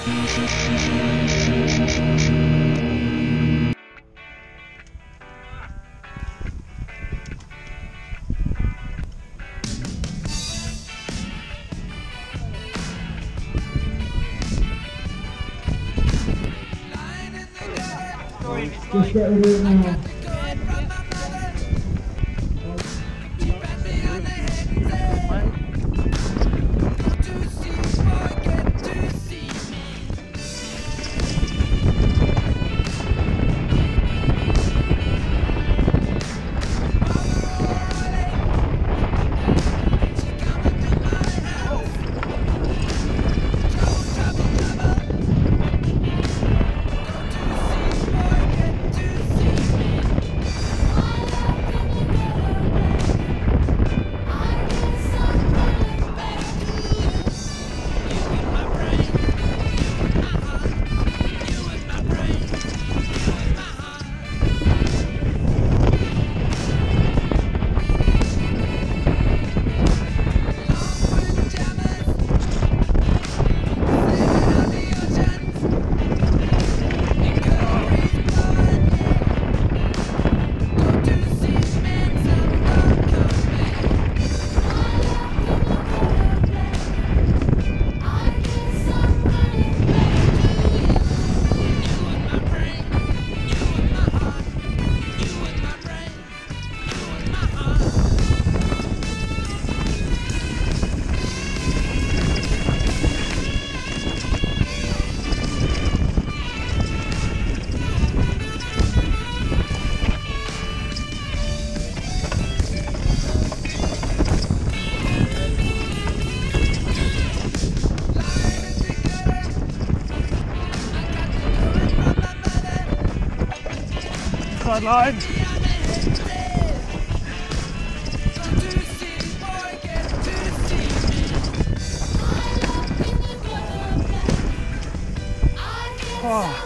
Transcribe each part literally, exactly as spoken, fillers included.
Just get rid of it now. Sideline. Oh.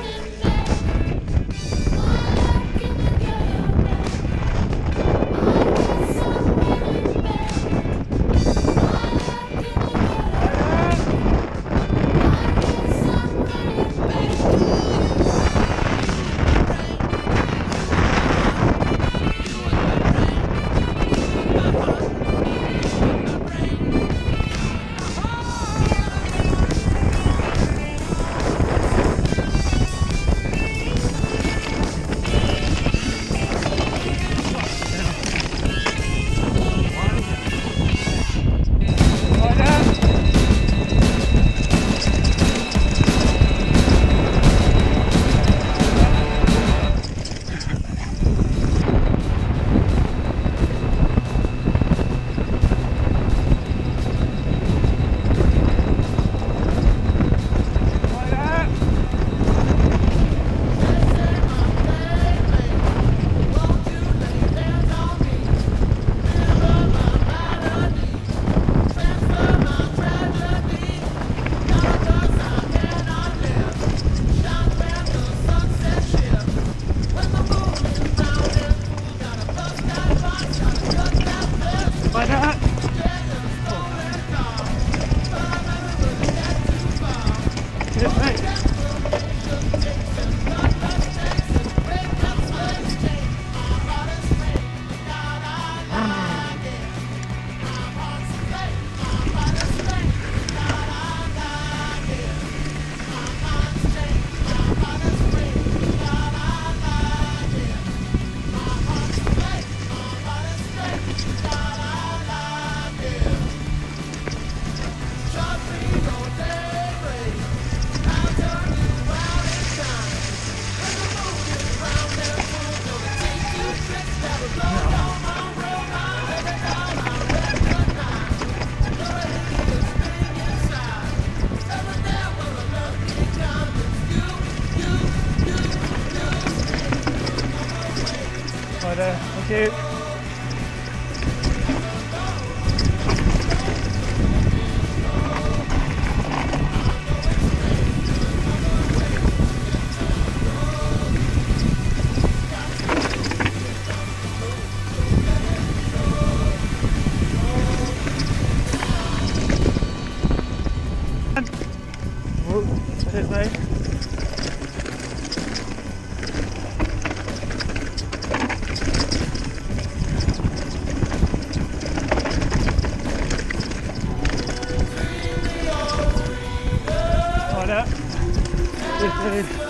Weiter, okay. Oh, cheers, mate. Right up. Cheers, dude.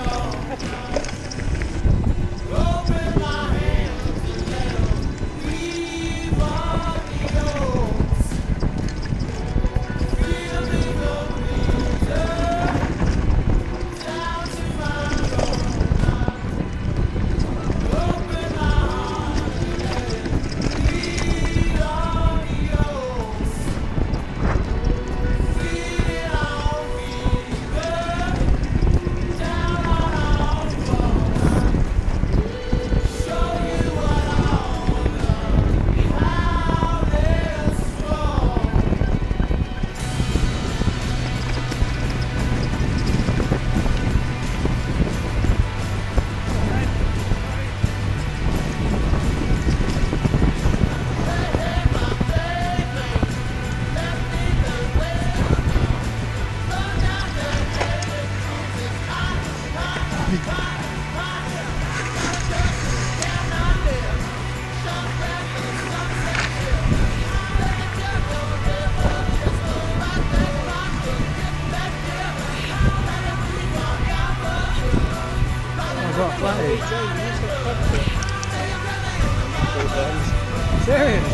Serious?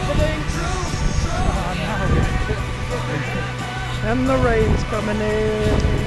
Oh, no. And the rain's coming in.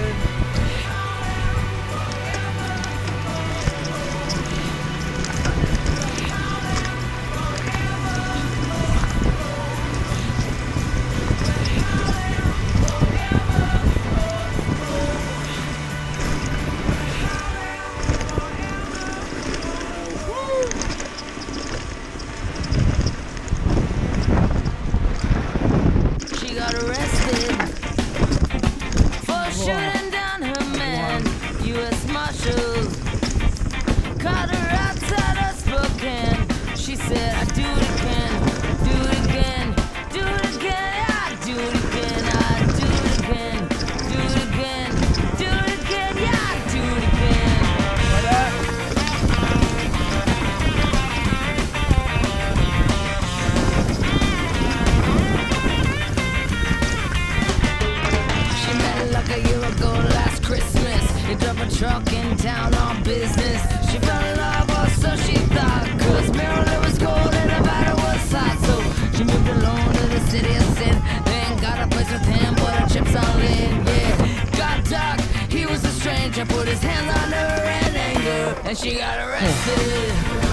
Truck in town on business. She fell in love, or so she thought, cause Maryland was cold and Nevada was hot. So she moved alone to the city of sin, then got a place with him, but her chips all in. Yeah, got dark, he was a stranger, put his hands on her in anger, and she got arrested.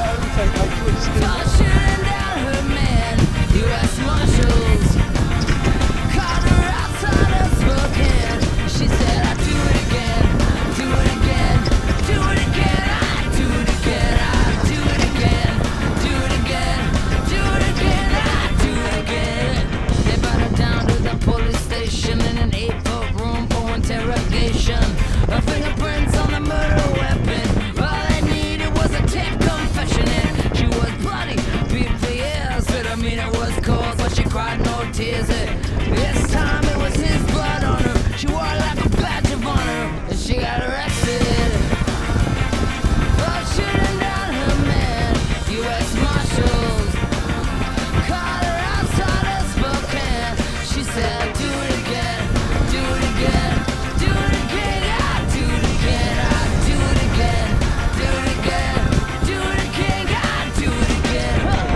Found shooting down her man, U S Marshals caught her outside of Spokane. She said, I'd do it again. Do it again, do it again, I do it again, I do it again, do it again, do it again, I do it again. They brought her down to the police station in an eight-foot room for interrogation. Her fingerprints on the murder weapon. All they needed was a tape confession, and she was bloody, beat for years. I mean, it was cold, but she cried no tears. This time it was his blood on her. She wore it like a badge of honor, and she got arrested for shooting down her man. U S Marshals caught her outside of Spokane. She said, do it again, do it again, do it again, I do it again, I do it again, do it again, do it again, I do it again. Huh.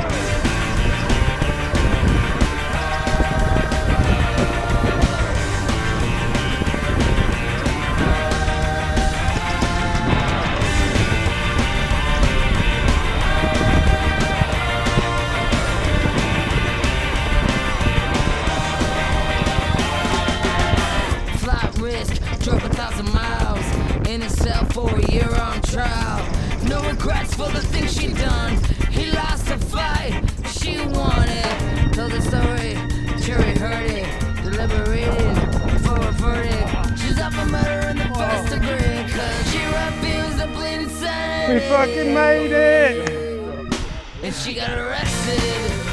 Drove a thousand miles in a cell for a year on trial. No regrets for the things she done. He lost a fight, she won it. Told the story, jury heard it, deliberated for a verdict. She's up for murder in the first degree, cause she refused to plead insanity. We fucking made it! And she got arrested